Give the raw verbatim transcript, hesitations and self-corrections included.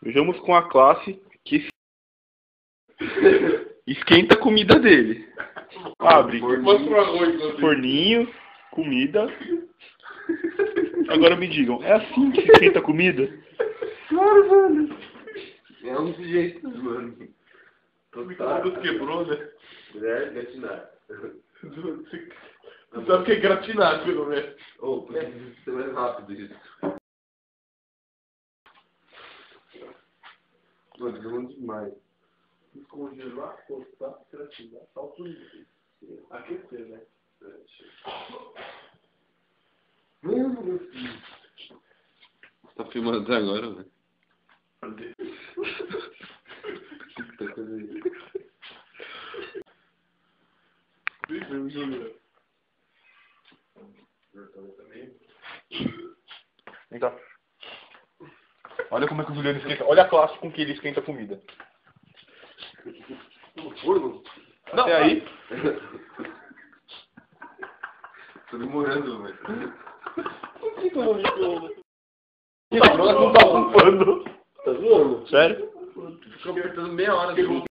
Vejamos com a classe que esquenta a comida dele. Abre forninho, comida. Agora me digam, é assim que se esquenta a comida? Claro, mano. É um jeito, mano. O micro-ondas quebrou, né? É, gratinar. Você sabe o que é gratinar, pelo menos. Ô, precisa ser mais rápido isso. Mano, demorou demais. Descongelar, cortar, gratinar, salto livre. Aquecer, né? Mano, meu filho. Você tá filmando até agora, velho? Puta coisa aí. Vem cá. Olha como é que o Juliano esquenta. Olha a classe com que ele esquenta a comida. No forno? Não, até aí. Tô demorando, velho. Por que que eu não me filmo? Não tá ocupando. Tá zoando? Sério? Ficou apertando meia hora.